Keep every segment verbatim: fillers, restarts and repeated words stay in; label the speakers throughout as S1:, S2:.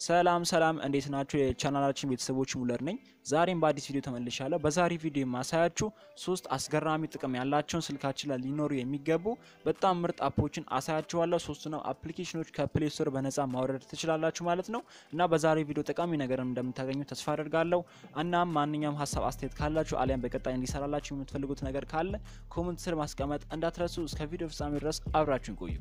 S1: ሰላም ሰላም እንዴት ናችሁ የቻናላችን ቤተሰቦች ሙለር ነኝ ዛሬም በአዲስ ቪዲዮ ተመልሻለሁ በዛሬ ቪዲዮ ማሳያችሁ ሶስት አስገራሚ ጥቅም ያላቸውን ስልካችን ላይ ሊኖሩ የሚገቡ በጣም ምርጥ አፖችን አሳያችኋለሁ ሶስቱንም አፕሊኬሽኖች ከፕሌይ ስቶር በነፃ ማውረድ ትችላላችሁ ማለት ነው እና በዛሬ ቪዲዮ ጠቃሚ ነገር እንደምታገኙ ተስፋ አደርጋለሁ እናም ማንኛውም ሐሳብ አስተያየት ካላችሁ አሊያም በቀጣይ እንዲሰራላችሁ የምትፈልጉት ነገር ካለ ኮሜንት ስር ማስቀመጥ እንዳትረሱ እስከ ቪዲዮ ፍጻሜ ድረስ አብራችሁን ቆዩ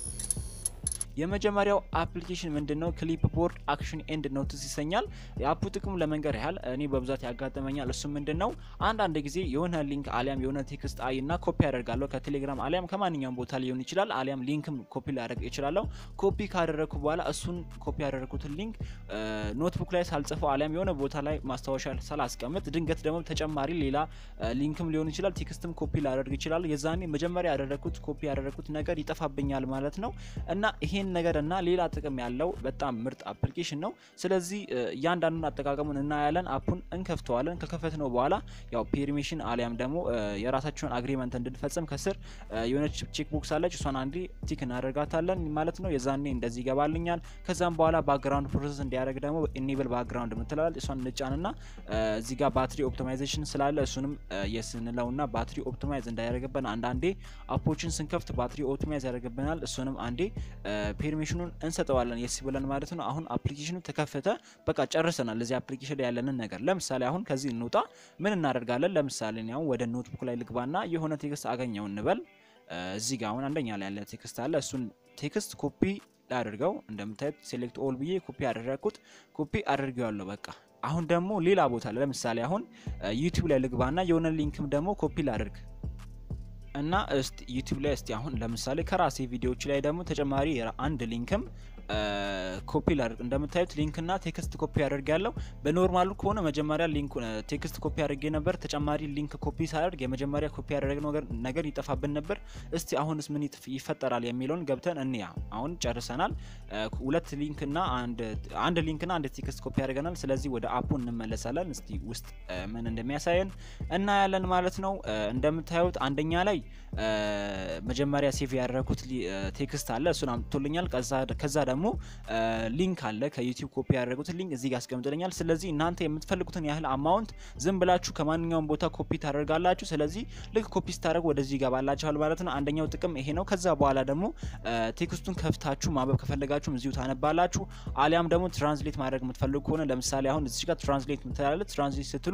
S1: የመጀመሪያው አፕሊኬሽን ምንድነው ክሊፕ ቦርድ አክሽን ኤንድ ኖትስ ይሰኛል የአፑ ጥቅም ለመንገር ያህል እኔ በብዛት ያጋጠመኛል እሱ ምንድነው አንድ አንድ ጊዜ የሆነ ሊንክ አሊያም የሆነ ቴክስት አይና ኮፒ አደርጋለሁ ከቴሌግራም አሊያም ከማንኛውም ቦታ ሊሆን ይችላል አሊያም ሊንክም ኮፒ ላደርግ ይችላልው ኮፒ ካደረኩ በኋላ እሱን ኮፒ ያደረኩትን ሊንክ ኖትቡክ ላይ ሳልጽፈው አሊያም የሆነ ቦታ ላይ ማስታወሻ ሳላስቀምጥ ድንገት ደግሞ ተጨማሪ ሌላ ሊንክም ሊሆን ይችላል ቴክስትም ኮፒ ላደርግ ይችላል የዛኔ መጀመሪያ ያደረኩት ኮፒ ያደረኩት ነገር ይጠፋብኛል ማለት ነው እና ይሄ ነገርና ሌላ ጥቅም ያለው በጣም ምርጥ አፕሊኬሽን ነው ስለዚህ ያንዳንዱን አጠቃቀሙን እናያለን አፑን እንከፍተዋለን ከከፈትነው በኋላ ያው ፐርሚሽን አሊያም ደግሞ የራሳችሁን አግሪመንት እንድንፈጽም ከስር የሆነች ቼክ ቦክስ አለች እሷን አንዴ ቲክ እናደርጋታለን ማለት ነው የዛኔ እንደዚህ ይገባልኛል ከዛም በኋላ ባክግራውንድ ፕሮሰስ እንዲያደርግ ደግሞ ኢኔብል ባክግራውንድ ምትላል እሷን እንጫንና እዚህ ጋር ባትሪ ኦፕቲማይዜሽን ስላለ እሱንም የስንለውና ባትሪ ኦፕቲማይዝ እንዳያደርግብን አንድ አንዴ አፖችን ስንከፍት ባትሪ ኦፕቲማይዝ ያደርግብናል እሱንም አንዴ ፐርሚሽኑን እንሰጠዋለን የስ ብለን ማለት ነው አሁን አፕሊኬሽኑ ተከፈተ በቃ ጨርሰናል ለዚህ አፕሊኬሽን ላይ ያለንን ነገር ለምሳሌ አሁን ከዚህ እንውጣ ምን እናደርጋለን ለምሳሌ ነው ወደ ኖትቡክ ላይ ልግባና የሆነ ቴክስት አገኘው እንበል እዚህ ጋር አሁን አንደኛ ላይ ያለ ቴክስት አለ እሱን ቴክስት ኮፒ ላድርገው እንደምታዩት ሴሌክት ኦል ብዬ ኮፒ አደረኩት ኮፒ አድርጌዋለሁ በቃ አሁን ደግሞ ሌላ ቦታ ላይ ለምሳሌ አሁን ዩቲዩብ ላይ ልግባና የሆነ ሊንክም ደግሞ ኮፒ ላድርግ እና እስቲ ዩቲዩብ ላይ እስቲ አሁን ለምሳሌ ከራሴ ቪዲዮዎች ላይ ደግሞ ተጨማሪ አንድ ሊንክም ኮፒ ላድርግ እንደምታዩት ሊንክና ቴክስት ኮፒ ያደርጋለሁ በኖርማሉ ከሆነ መጀመሪያ ሊንክ ቴክስት ኮፒ አድርጌ ነበር ተጨማሪ ሊንክ ኮፒ ሳደርግ የመጀመሪያ ኮፒ ያደረግነው ነገር ነገር ይጠፋብን ነበር እስቲ አሁንስ ምን ይፈጠራል የሚለውን ገብተን እንያ አሁን ጨርሰናል ሁለት ሊንክና አንድ አንድ ሊንክና አንድ ቴክስት ኮፒ ያደርገናል ስለዚህ ወደ አፑ እንመለሳለን እስቲ ውስጥ ምን እንደሚያሳየን እና ያለን ማለት ነው እንደምታዩት አንደኛ ላይ መጀመሪያ ሴቭ ያደረኩት ቴክስት አለ እሱን አምጥቶልኛል ከዛ ከዛ ደግሞ ሊንክ አለ ከዩቲዩብ ኮፒ ያደረጉት ሊንክ እዚህ ጋር አስቀምጥልኛል ስለዚህ እናንተ የምትፈልጉትን ያህል አማውንት ዝም ብላችሁ ከማንኛውም ቦታ ኮፒ ታደርጋላችሁ ስለዚህ ልክ ኮፒ ስታደርጉ ወደዚህ ይገባላችኋል ማለት ነው አንደኛው ጥቅም ይሄ ነው ከዛ በኋላ ደግሞ ቴክስቱን ከፍታችሁ ማንበብ ከፈለጋችሁ እዚሁ ታነባላችሁ አሊያም ደግሞ ትራንስሌት ማድረግ የምትፈልጉ ከሆነ ለምሳሌ አሁን እዚህ ጋር ትራንስሌት ምትላለች ትራንስሌት ስትሉ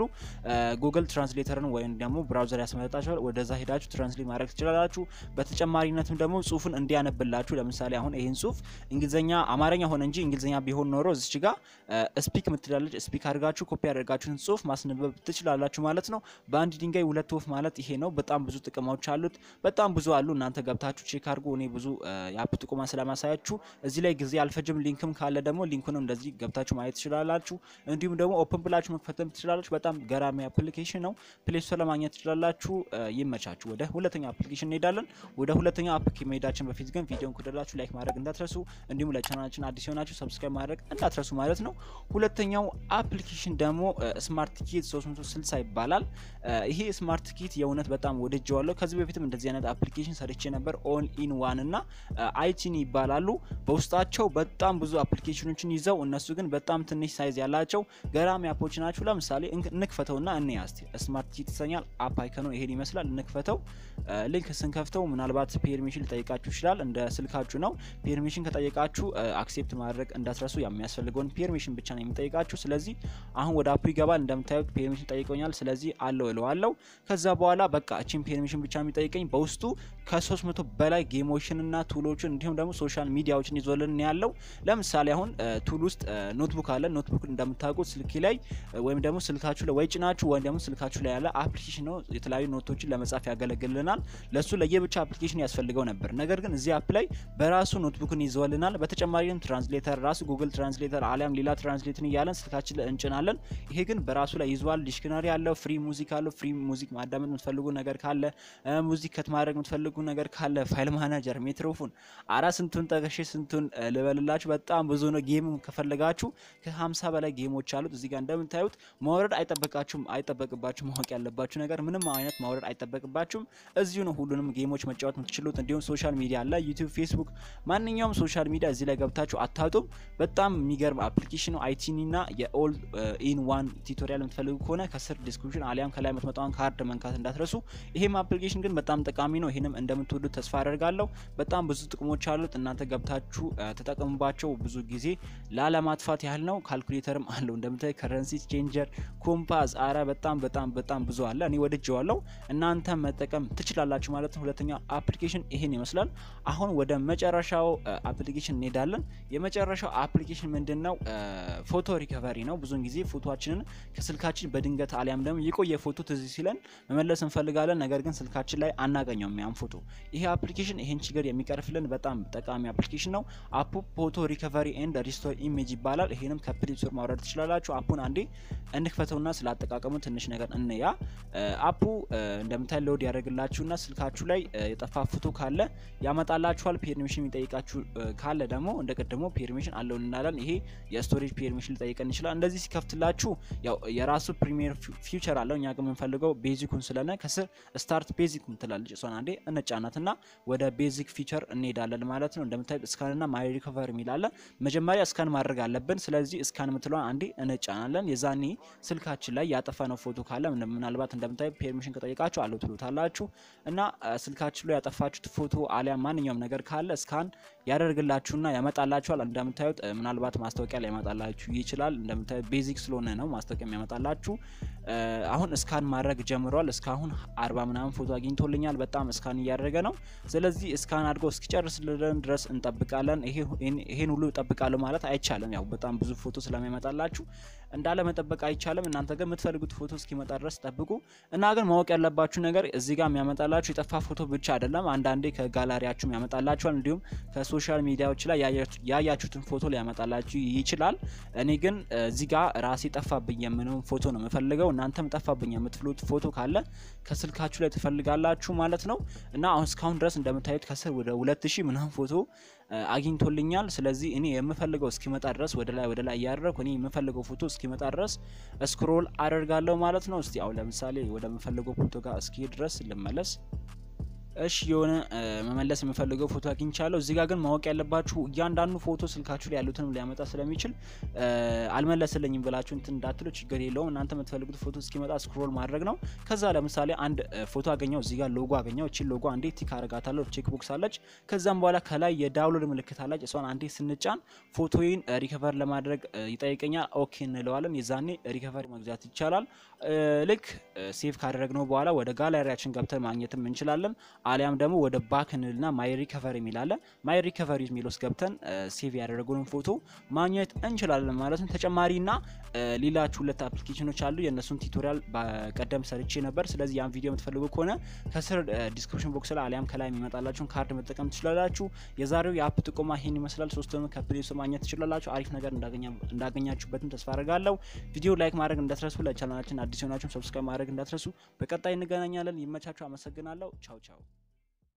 S1: ጉግል ትራንስሌተርን ወይም ደግሞ ብራውዘር ያስመጣችኋል ወደዛ ሄዳችሁ ትራንስሌት ማድረግ ትችላላችሁ በተጨማሪነትም ደግሞ ጽሁፉን እንዲያነብላችሁ ለምሳሌ አሁን ይሄን ጽሁፍ እንግሊዘኛ አማርኛ ሆነ እንጂ እንግሊዘኛ ቢሆን ኖሮ እዚህ ጋር ስፒክ ምትላለች ስፒክ አድርጋችሁ ኮፒ አድርጋችሁን ጽሁፍ ማስነበብ ትችላላችሁ ማለት ነው በአንድ ድንጋይ ሁለት ወፍ ማለት ይሄ ነው በጣም ብዙ ጥቅሞች አሉት በጣም ብዙ አሉ እናንተ ገብታችሁ ቼክ አድርጉ እኔ ብዙ ያፕ ጥቅማ ስለማሳያችሁ እዚህ ላይ ጊዜ አልፈጅም ሊንክም ካለ ደግሞ ሊንኩን እንደዚህ ገብታችሁ ማየት ትችላላችሁ እንዲሁም ደግሞ ኦፕን ብላችሁ መክፈትም ትችላላችሁ በጣም ገራሚ አፕሊኬሽን ነው ፕሌይ ስቶር ለማግኘት ትችላላችሁ ይመቻችሁ ወደ ሁለተኛው አፕሊኬሽን እንሄዳለን ወደ ሁለተኛው አፕ ከመሄዳችን በፊት ግን ቪዲዮን ከወደዳችሁ ላይክ ማድረግ እንዳትረሱ እንዲሁም ለቻናላችን አዲስ ሆናችሁ ሰብስክራይብ ማድረግ እንዳትረሱ ማለት ነው ሁለተኛው አፕሊኬሽን ደግሞ ስማርት ኪት ሶስት መቶ ስልሳ ይባላል ይሄ ስማርት ኪት የውነት በጣም ወደጀዋለሁ ከዚህ በፊትም እንደዚህ አይነት አፕሊኬሽን ሰርቼ ነበር ኦል ኢን ዋን እና አይቲን ይባላሉ በውስጣቸው በጣም ብዙ አፕሊኬሽኖችን ይዘው እነሱ ግን በጣም ትንሽ ሳይዝ ያላቸው ገራሚ አፖች ናቸው ለምሳሌ እንክፈተውና እንያስቲ ስማርት ኪት ይሰኛል አፕ አይከኑ ይሄን ይመስላል እንክፈተው ሊንክ ስንከፍተው ምናልባት ፐርሚሽን ሊጠይቃችሁ ይችላል እንደ ስልካችሁ ነው ፐርሚሽን ከጠየቃችሁ አክሴፕት ማድረግ እንዳትረሱ የሚያስፈልገውን ፐርሚሽን ብቻ ነው የሚጠይቃችሁ ስለዚህ አሁን ወደ አፕ ይገባል እንደምታዩት ፐርሚሽን ጠይቆኛል ስለዚህ አለው እለዋለሁ ከዛ በኋላ በቃ እቺን ፐርሚሽን ብቻ የሚጠይቀኝ በውስጡ ከ300 በላይ ጌሞችንና ቱሎችን እንዲሁም ደግሞ ሶሻል ሚዲያዎችን ይዞልን ያለው ለምሳሌ አሁን ቱል ውስጥ ኖትቡክ አለ ኖትቡክ እንደምታውቁት ስልኪ ላይ ወይም ደግሞ ስልካችሁ ላይ ወይ ጭናችሁ ወይ ደግሞ ስልካችሁ ላይ ያለ አፕሊኬሽን ነው የተለያዩ ኖቶችን ለመጻፍ ያገለግልናል ለሱ ለየብቻ አፕሊኬሽን ያስፈልገው ነበር ነገር ግን እዚህ አፕ ላይ በራሱ ኖትቡክን ይዞልናል በተጨማሪም ትራንስሌተር ራሱ ጉግል ትራንስሌተር አሊያም ሌላ ትራንስሌትን ያለን ስልካችን ላይ እንጭናለን ይሄ ግን በራሱ ላይ ይዟል ዲክሽነሪ ያለው ፍሪ ሙዚክ አለው ፍሪ ሙዚክ ማዳመጥ የምትፈልጉ ነገር ካለ ሙዚክ ከት ማድረግ የምትፈልጉ ነገር ካለ ፋይል ማናጀር ሜትሮፎን አራ ስንቱን ጠቅሼ ስንቱን ልበልላችሁ በጣም ብዙ ነው ጌም ከፈለጋችሁ ከ50 በላይ ጌሞች አሉት እዚህ ጋር እንደምታዩት ማውረድ አይጠበቃችሁም አይጠበቅባችሁም ማወቅ ያለባችሁ ነገር ምንም አይነት ማውረድ አይጠበቅባችሁም እዚሁ ነው ሁሉንም ጌሞች መጫወት የምትችሉት እንዲሁም ሶሻል ሚዲያ አለ ዩቲዩብ ፌስቡክ ማንኛውም ሶሻል ሚዲያ እዚህ እዚህ ላይ ገብታችሁ አታጡም በጣም የሚገርም አፕሊኬሽን ነው አይቲኒና የኦል ኢን ዋን ቱቶሪያል የምትፈልጉ ከሆነ ከስር ዲስክሪፕሽን አሊያም ከላይ የምትመጣውን ካርድ መንካት እንዳትረሱ ይሄም አፕሊኬሽን ግን በጣም ጠቃሚ ነው ይሄንም እንደምትወዱት ተስፋ አደርጋለሁ በጣም ብዙ ጥቅሞች አሉት እናንተ ገብታችሁ ተጠቀሙባቸው ብዙ ጊዜ ላለማጥፋት ያህል ነው ካልኩሌተርም አለው እንደምታይ ከረንሲ ቼንጀር ኮምፓስ አራ በጣም በጣም በጣም ብዙ አለ እኔ ወድጄዋለሁ እናንተ መጠቀም ትችላላችሁ ማለት ነው ሁለተኛው አፕሊኬሽን ይሄን ይመስላል አሁን ወደ መጨረሻው አፕሊኬሽን እንሄዳለን የመጨረሻው አፕሊኬሽን ምንድነው ፎቶ ሪከቨሪ ነው ብዙን ጊዜ ፎቶአችንን ከስልካችን በድንገት አሊያም ደግሞ የቆየ ፎቶ ትዝ ሲለን መመለስ እንፈልጋለን ነገር ግን ስልካችን ላይ አናገኘውም ያን ፎቶ ይሄ አፕሊኬሽን ይሄን ችግር የሚቀርፍልን በጣም ጠቃሚ አፕሊኬሽን ነው አፑ ፎቶ ሪከቨሪ ኤንድ ሪስቶር ኢሜጅ ይባላል ይሄንም ከፕሌይ ስቶር ማውረድ ትችላላችሁ አፑን አንዴ እንክፈተውና ስላጠቃቀሙ ትንሽ ነገር እንያ አፑ እንደምታይ ሎድ ያደርግላችሁና ስልካችሁ ላይ የጠፋ ፎቶ ካለ ያመጣላችኋል ፐርሚሽን የሚጠይቃችሁ ካለ ደግሞ እንደቀደመው ፐርሚሽን አለው እናላለን ይሄ የስቶሬጅ ፐርሚሽን ሊጠይቀን ይችላል እንደዚህ ሲከፍትላችሁ ያው የራሱ ፕሪሚየር ፊቸር አለው እኛ ግን የምንፈልገው ቤዚኩን ስለነ ከስር ስታርት ቤዚክ ምትላለች እሷን አንዴ እንጫናትና ወደ ቤዚክ ፊቸር እንሄዳለን ማለት ነው እንደምታይ ስካንና ማይ ሪከቨሪ ሚላለ መጀመሪያ ስካን ማድረግ አለብን ስለዚህ ስካን ምትለዋን አንዴ እንጫናለን የዛኔ ስልካችን ላይ ያጠፋነው ፎቶ ካለ ምናልባት እንደምታይ ፐርሚሽን ከጠይቃችሁ አለው ትሉታላችሁ እና ስልካችሁ ላይ ያጠፋችሁት ፎቶ አሊያ ማንኛውም ነገር ካለ ስካን ያደርግላችሁና ያመጣላችኋል እንደምታዩት ምናልባት ማስታወቂያ ላይ ያመጣላችሁ ይችላል እንደምታዩት ቤዚክ ስለሆነ ነው ማስታወቂያ የሚያመጣላችሁ አሁን ስካን ማድረግ ጀምሯል እስካሁን አርባ ምናምን ፎቶ አግኝቶልኛል በጣም ስካን እያደረገ ነው ስለዚህ ስካን አድርጎ እስኪጨርስልን ድረስ እንጠብቃለን ይሄ ይሄን ሁሉ ተጠብቃለሁ ማለት አይቻልም ያው በጣም ብዙ ፎቶ ስለሚያመጣላችሁ እንዳለ መጠበቅ አይቻልም እናንተ ግን የምትፈልጉት ፎቶ እስኪመጣ ድረስ ጠብቁ እና ግን ማወቅ ያለባችሁ ነገር እዚህ ጋር የሚያመጣላችሁ የጠፋ ፎቶ ብቻ አይደለም አንዳንዴ ከጋላሪያችሁ ያመጣላችኋል እንዲሁም ከሶሻል ሚዲያዎች ላይ ያያችሁትን ፎቶ ሊያመጣላችሁ ይችላል እኔ ግን እዚህ ጋር ራሴ ጠፋብኝ የምነው ፎቶ ነው የምፈልገው እናንተም ጠፋብኝ የምትሉት ፎቶ ካለ ከስልካችሁ ላይ ትፈልጋላችሁ ማለት ነው እና አሁን እስካሁን ድረስ እንደምታዩት ከስር ወደ ሁለት ሺህ ምናምን ፎቶ አግኝቶልኛል ስለዚህ እኔ የምፈልገው እስኪመጣ ድረስ ወደ ላይ ወደ ላይ ያደረኩ እኔ የምፈልገው ፎቶ እስኪመጣ ድረስ ስክሮል አደርጋለሁ ማለት ነው እስቲ አሁን ለምሳሌ ወደ ምፈልገው ፎቶ ጋር እስኪ ድረስ ልመለስ እሺ የሆነ መመለስ የምፈልገው ፎቶ አግኝቻለሁ እዚህ ጋር ግን ማወቅ ያለባችሁ እያንዳንዱ ፎቶ ስልካችሁ ላይ ያሉትን ሊያመጣ ስለሚችል አልመለስልኝም ብላችሁ እንትን እንዳትሉ ችግር የለውም እናንተ የምትፈልጉት ፎቶ እስኪመጣ ስክሮል ማድረግ ነው ከዛ ለምሳሌ አንድ ፎቶ አገኘው እዚህ ጋር ሎጎ አገኘው እቺ ሎጎ አንዴ ቲክ አረጋታለሁ ቼክ ቦክስ አለች ከዛም በኋላ ከላይ የዳውንሎድ ምልክት አለች እሷን አንዴ ስንጫን ፎቶዬን ሪከቨር ለማድረግ ይጠይቀኛል ኦኬ እንለዋለን የዛኔ ሪከቨር መግዛት ይቻላል ልክ ሴቭ ካደረግነው በኋላ ወደ ጋላሪያችን ገብተን ማግኘትም እንችላለን አሊያም ደግሞ ወደ ባክ እንልና ማይ ሪከቨሪ ሚላለ ማይ ሪከቨሪ ሚሎስ ገብተን ሴቭ ያደረጉንን ፎቶ ማግኘት እንችላለን ማለት ነው ተጨማሪና ሌላችሁ ሁለት አፕሊኬሽኖች አሉ የነሱን ቱቶሪያል በቀደም ሰርቼ ነበር ስለዚህ ያን ቪዲዮ የምትፈልጉ ከሆነ ከስር ዲስክሪፕሽን ቦክስ ላይ አሊያም ከላይ የሚመጣላችሁን ካርድ መጠቀም ትችላላችሁ የዛሬው የአፕ ጥቆማ ይሄን ይመስላል ሶስቱንም ከፕሌይ ስቶር ማግኘት ትችላላችሁ አሪፍ ነገር እንዳገኛ እንዳገኛችሁበትም ተስፋ አደርጋለሁ ቪዲዮ ላይክ ማድረግ እንዳትረሱ ለቻናላችን አዲስ ሆናችሁ ሰብስክራይብ ማድረግ እንዳትረሱ በቀጣይ እንገናኛለን ይመቻችሁ አመሰግናለሁ ቻው ቻው